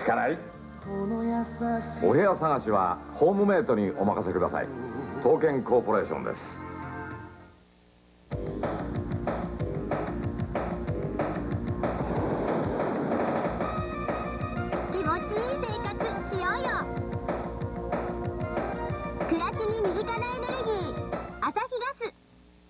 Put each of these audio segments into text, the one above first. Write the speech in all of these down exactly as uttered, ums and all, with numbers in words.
しかない。お部屋探しはホームメイトにお任せください。東建コーポレーションです。 気持ちいい生活しようよ。暮らしに身近なエネルギー、アサヒガス。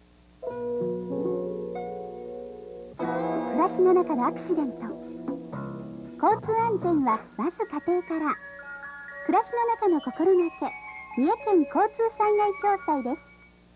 暮らしの中のアクシデント。交通安全はまず家庭から。暮らしの中の心がけ、三重県交通災害共済です。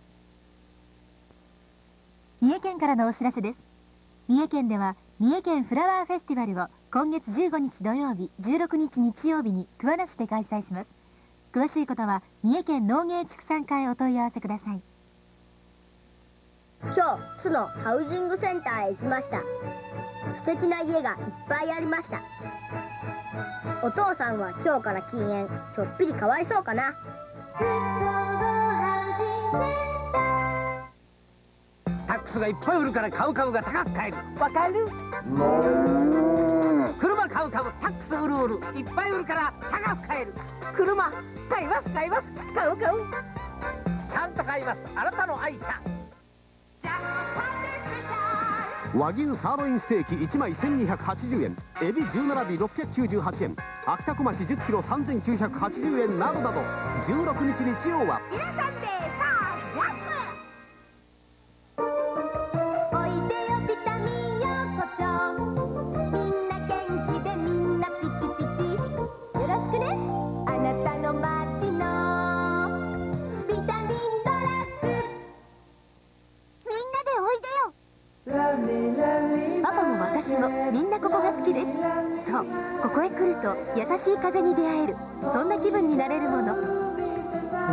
三重県からのお知らせです。三重県では三重県フラワーフェスティバルを今月じゅうごにち土曜日、じゅうろくにち日曜日に桑名市で開催します。詳しいことは三重県農芸畜産課へお問い合わせください。 今日、巣のハウジングセンターへ行きました。素敵な家がいっぱいありました。お父さんは今日から禁煙、ちょっぴりかわいそうかな。 タックスがいっぱい売るから買う株が高く買える。わかる？車買う株、タックス売る売る、いっぱい売るから高く買える。車買います買います、買う買う。ちゃんと買います、あなたの愛車。 和牛サーロインステーキいちまいせんにひゃくはちじゅうえん、エビじゅうななびろっぴゃくきゅうじゅうはちえん、秋田小町じゅっキロさんぜんきゅうひゃくはちじゅうえんなどなど、じゅうろくにち日曜は皆さんでさあおいでよビタミン横丁。みんな元気でみんなピチピチ。よろしくね、あなたの街のビタミンドラッグ。みんなでおいでよ。パパも私もみんなここが好きです。そう、ここへ来ると優しい風に出会える、そんな気分になれるもの。 う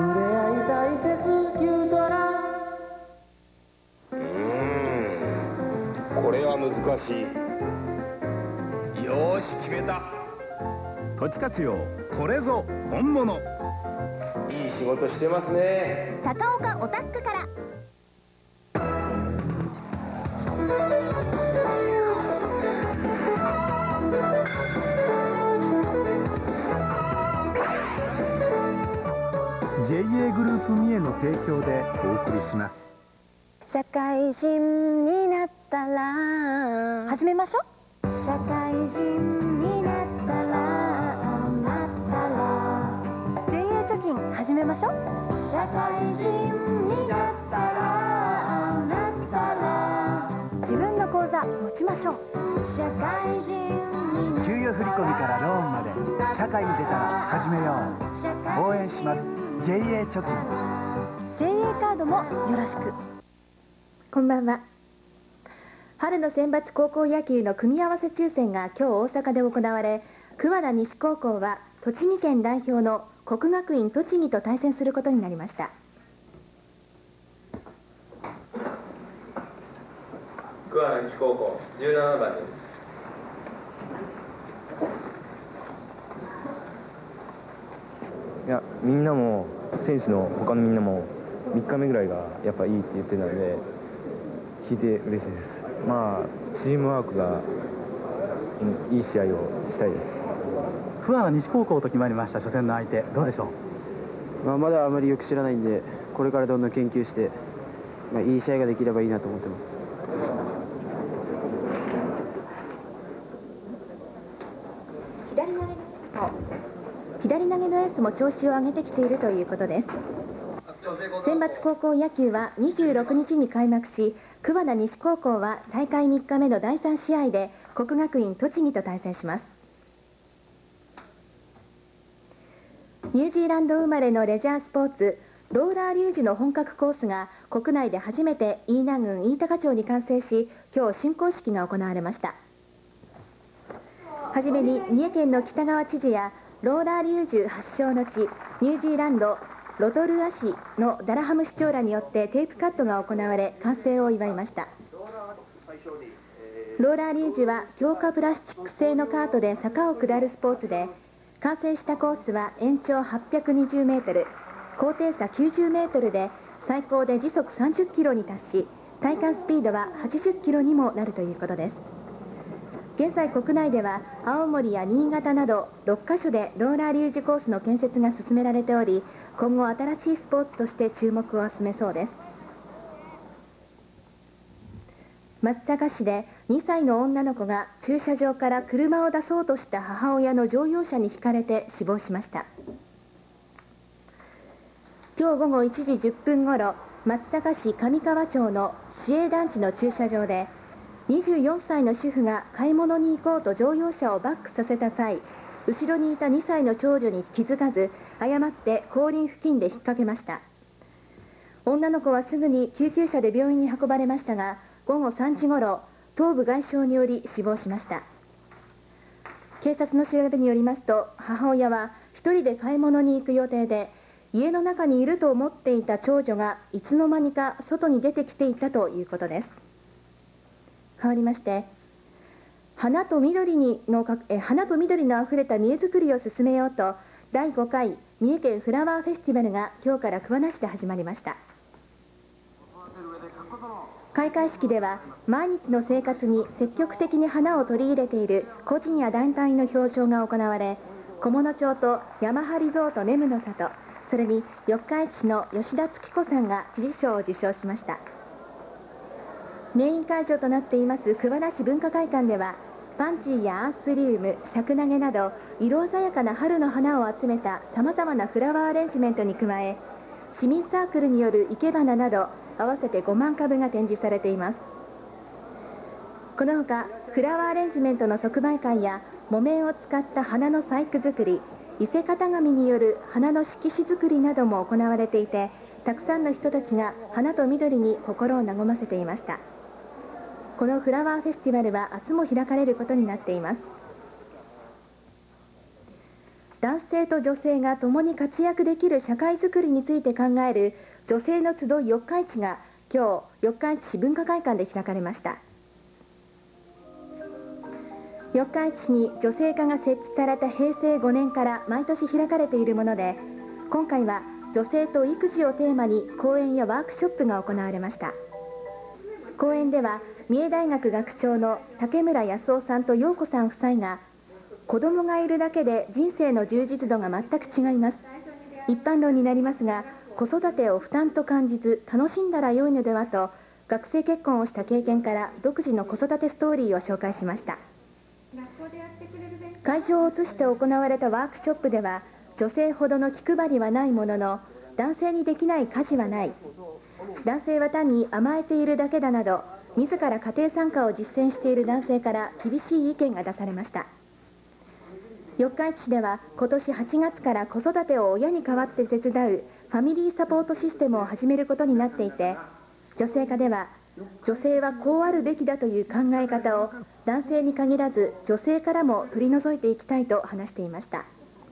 ーん、これは難しい。よーし、決めた。 土地活用、これぞ本物。 いい仕事してますね。 高岡オタックから。 ジェイエー グループ三重の提供でお送りします。 社会人になったら始めましょう。社会人になったらなったら ジェイエー 貯金始めましょう。社会人になったらなったら自分の口座持ちましょう。社会人に給与振込からローンまで、社会に出たら始めよう。応援します。ジェイエー 貯金。 ジェイエー カードもよろしく。こんばんは。春の選抜高校野球の組み合わせ抽選が今日大阪で行われ、桑名西高校は栃木県代表の国学院栃木と対戦することになりました。 桑名西高校じゅうななばんです。 いや、みんなも選手の他のみんなもみっかめぐらいがやっぱいいって言ってたので聞いて嬉しいです。まあチームワークが、うん、いい試合をしたいです。 桑名西高校と決まりました初戦の相手、どうでしょう？ まあ、まだあまりよく知らないんで、これからどんどん研究して、まあ、いい試合ができればいいなと思ってます。 左投げの左投げのエースも調子を上げてきているということです。選抜高校野球はにじゅうろくにちに開幕し、桑名西高校は大会みっかめのだいさん試合で国学院栃木と対戦します。ニュージーランド生まれのレジャースポーツ、ローラーリュージュの本格コースが国内で初めて飯名郡飯高町に完成し、今日竣工式が行われました。はじめに三重県の北川知事やローラーリュージュ発祥の地ニュージーランドロトルア市のダラハム市長らによってテープカットが行われ、完成を祝いました。ローラーリュージュは強化プラスチック製のカートで坂を下るスポーツで、完成したコースは延長はっぴゃくにじゅうメートル、高低差きゅうじゅうメートルで最高で時速さんじゅっキロに達し、体感スピードははちじゅっキロにもなるということです。 現在国内では青森や新潟などろっかしょでローラーリュージコースの建設が進められており、今後新しいスポーツとして注目を集めそうです。松阪市でにさいの女の子が駐車場から車を出そうとした母親の乗用車にひかれて死亡しました。今日午後いちじじゅっぷんごろ、松阪市上川町の市営団地の駐車場でにじゅうよんさいの主婦が買い物に行こうと乗用車をバックさせた際、後ろにいたにさいの長女に気づかず、誤って後輪付近で引っ掛けました。女の子はすぐに救急車で病院に運ばれましたが、午後さんじごろ、頭部外傷により死亡しました。警察の調べによりますと、母親は一人で買い物に行く予定で、家の中にいると思っていた長女がいつの間にか外に出てきていたということです。変わりまして、花と緑にのえ花と緑のあふれた三重づくりを進めようと、だいごかい三重県フラワーフェスティバルが今日から桑名市で始まりました。開会式では毎日の生活に積極的に花を取り入れている個人や団体の表彰が行われ、菰野町とヤマハリゾートネムの里、それに四日市市の吉田月子さんが知事賞を受賞しました。メイン会場となっています桑名市文化会館では、パンジーやアースリウム、シャクナゲなど色鮮やかな春の花を集めたさまざまなフラワーアレンジメントに加え、市民サークルによる生け花など合わせてごまんかぶが展示されています。このほかフラワーアレンジメントの即売会や木綿を使った花の細工作り、伊勢型紙による花の色紙作りなども行われていて、たくさんの人たちが花と緑に心を和ませていました。このフラワーフェスティバルは明日も開かれることになっています。男性と女性が共に活躍できる社会づくりについて考える女性の集い四日市が今日四日市市文化会館で開かれました。四日市市に女性課が設置されたへいせいごねんから毎年開かれているもので、今回は女性と育児をテーマに講演やワークショップが行われました。講演では三重大学学長の竹村康夫さんと陽子さん夫妻が、子供がいるだけで人生の充実度が全く違います。一般論になりますが、子育てを負担と感じず楽しんだら良いのではと、学生結婚をした経験から独自の子育てストーリーを紹介しました。会場を移して行われたワークショップでは、女性ほどの気配りはないものの、男性にできない家事はない、男性は単に甘えているだけだなど、自ら家庭参加を実践している男性から厳しい意見が出されました。四日市市では今年はちがつから子育てを親に代わって手伝うファミリーサポートシステムを始めることになっていて、女性課では女性はこうあるべきだという考え方を男性に限らず女性からも取り除いていきたいと話していました。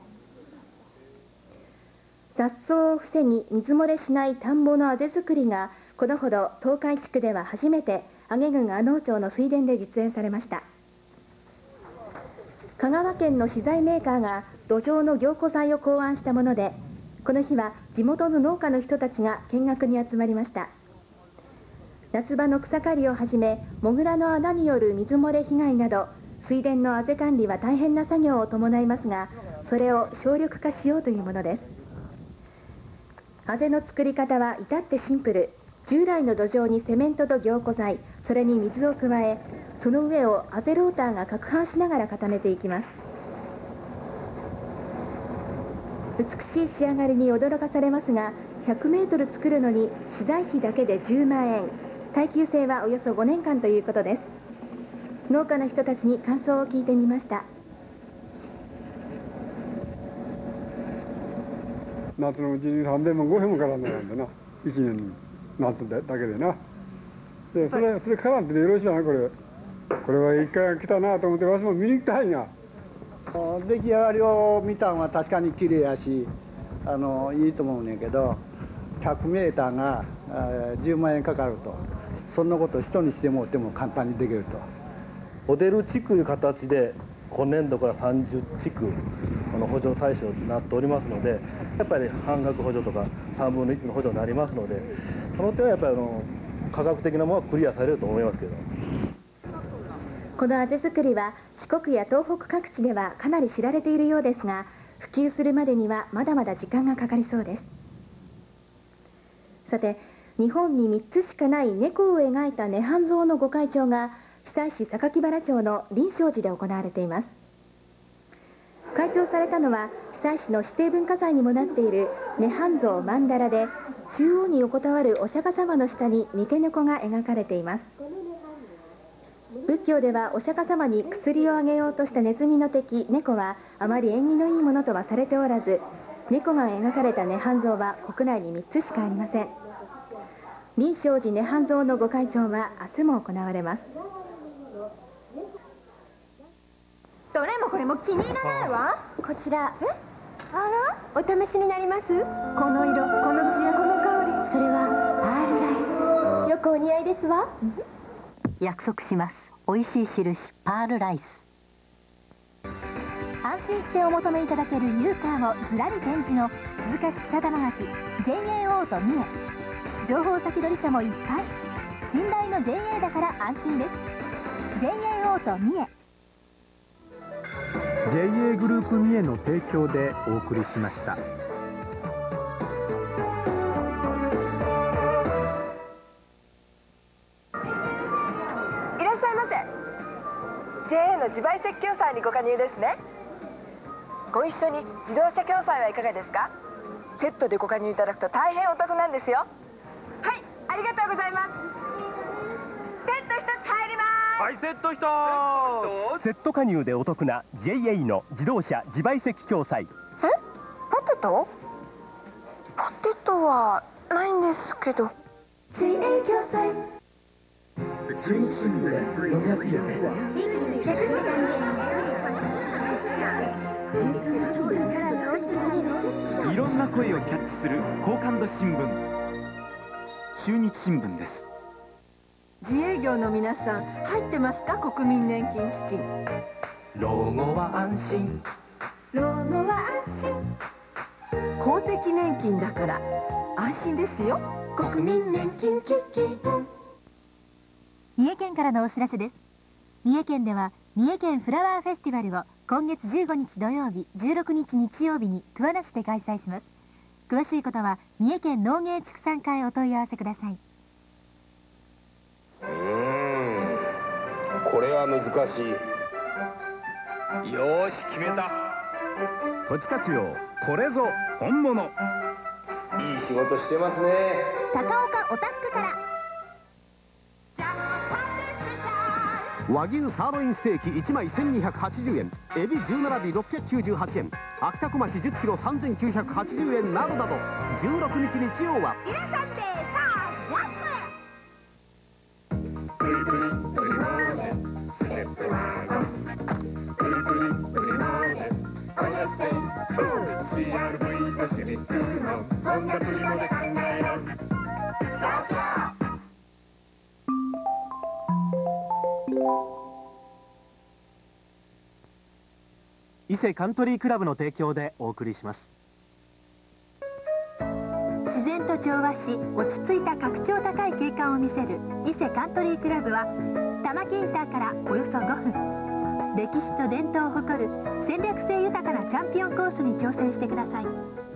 雑草を防ぎ水漏れしない田んぼのあぜ作りがこのほど東海地区では初めて阿下郡阿能町の水田で実演されました。香川県の資材メーカーが土壌の凝固剤を考案したもので、この日は地元の農家の人たちが見学に集まりました。夏場の草刈りをはじめ、モグラの穴による水漏れ被害など水田のあぜ管理は大変な作業を伴いますが、それを省力化しようというものです。あぜの作り方は至ってシンプル。従来の土壌にセメントと凝固剤、それに水を加え、その上をあぜローターが攪拌しながら固めていきます。美しい仕上がりに驚かされますが、ひゃくメートル作るのに資材費だけでじゅうまんえん、耐久性はおよそごねんかんということです。農家の人たちに感想を聞いてみました。 夏のうちにさんべんもごひゃくもからんのなんだな、いちねんに夏だけでな。でそれそれからってよろしいな、これこれは一回来たなと思ってわしも見に行きたいな。 出来上がりを見たのは確かに綺麗やし、あのいいと思うねんけど、ひゃくメーターがじゅうまんえんかかると、そんなこと人にしてもっても簡単にできると。 モデル地区いう形で今年度からさんじゅっちくこの補助対象になっておりますので、やっぱり半額補助とかさんぶんのいちの補助になりますので、その点はやっぱりあの価格的なものはクリアされると思いますけど。 このあぜ作りは四国や東北各地ではかなり知られているようですが、普及するまでにはまだまだ時間がかかりそうです。さて、日本にみっつしかない猫を描いた涅槃像のご開帳が久石市榊原町の林昌寺で行われています。開帳されたのは久石市の指定文化財にもなっている涅槃像曼荼羅で、中央に横たわるお釈迦様の下に三毛猫が描かれています。仏教ではお釈迦様に薬をあげようとしたネズミの敵猫はあまり縁起のいいものとはされておらず、猫が描かれた涅槃像は国内にみっつしかありません。林昌寺涅槃像のご開帳は明日も行われます。 どれもこれも気に入らないわ。こちら、え、あら、お試しになります？この色、この艶、この香り、それはパールライス。よくお似合いですわ。 約束します。美味しい印パールライス。 安心してお求めいただけるニューカーをずらり展示の鈴鹿市北玉垣 ジェイエーオー と三重。情報先取り者もいっぱい。信頼の ジェイエー だから安心です。 ジェイエーオー と三重。 ジェイエー グループ三重の提供でお送りしました。 いらっしゃいませ。 ジェイエー の自賠責共済にご加入ですね。ご一緒に自動車共済はいかがですか？セットでご加入いただくと大変お得なんですよ。はい、ありがとうございます。セット一つ入ります。 はい、セット一つ。セット加入でお得な ジェイエー の自動車自賠責共済。 え、ポテト？ポテトはないんですけど。 ジェイエー 共済。 中日新聞で読みやすいよね。 いろんな声をキャッチする高感度新聞、中日新聞です。 自営業の皆さん、入ってますか？国民年金基金。 老後は安心、 老後は安心。公的年金だから安心ですよ。国民年金基金。 三重県からのお知らせです。三重県では三重県フラワーフェスティバルを今月じゅうごにち土曜日、じゅうろくにち日曜日に桑名市で開催します。詳しいことは三重県農芸畜産課へお問い合わせください。 うーん、これは難しい。よーし、決めた。 土地活用、これぞ本物。いい仕事してますね。 高岡オタックから。 和牛サーロインステーキいちまいせんにひゃくはちじゅうえん、エビじゅうななびろっぴゃくきゅうじゅうはちえん、秋田小町じゅっキロさんぜんきゅうひゃくはちじゅうえんなどなど、じゅうろくにち日曜は皆さんでさあ伊勢カントリークラブの提供でお送りします。 自然と調和し落ち着いた格調高い景観を見せる伊勢カントリークラブは玉木インターからおよそごふん。歴史と伝統を誇る戦略性豊かなチャンピオンコースに挑戦してください。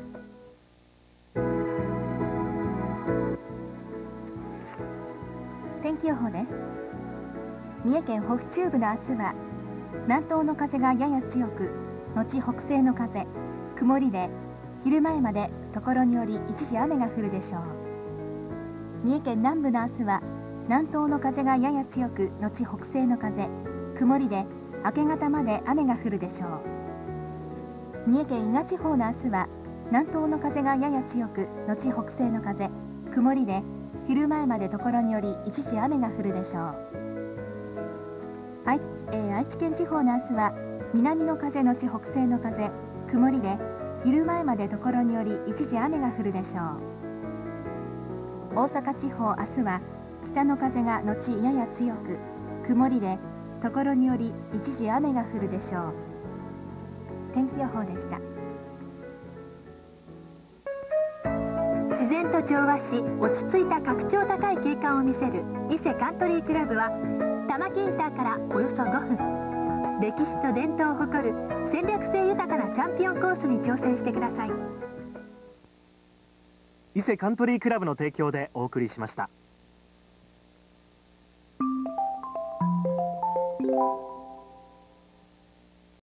天気予報です。三重県北中部の明日は南東の風がやや強く、後北西の風、曇りで昼前まで所により一時雨が降るでしょう。三重県南部の明日は南東の風がやや強く、後北西の風、曇りで明け方まで雨が降るでしょう。三重県伊賀地方の明日は南東の風がやや強く、後北西の風、曇りで昼前まで所により一時雨が降るでしょう。愛, えー、愛知県地方の明日は南の風のち北西の風、曇りで昼前まで所により一時雨が降るでしょう。大阪地方明日は北の風が後やや強く、曇りで所により一時雨が降るでしょう。天気予報でした。自然と調和し落ち着いた格調高い景観を見せる伊勢カントリークラブは玉木インターからおよそごふん、歴史と伝統を誇る戦略性豊かなチャンピオンコースに挑戦してください。 伊勢カントリークラブの提供でお送りしました。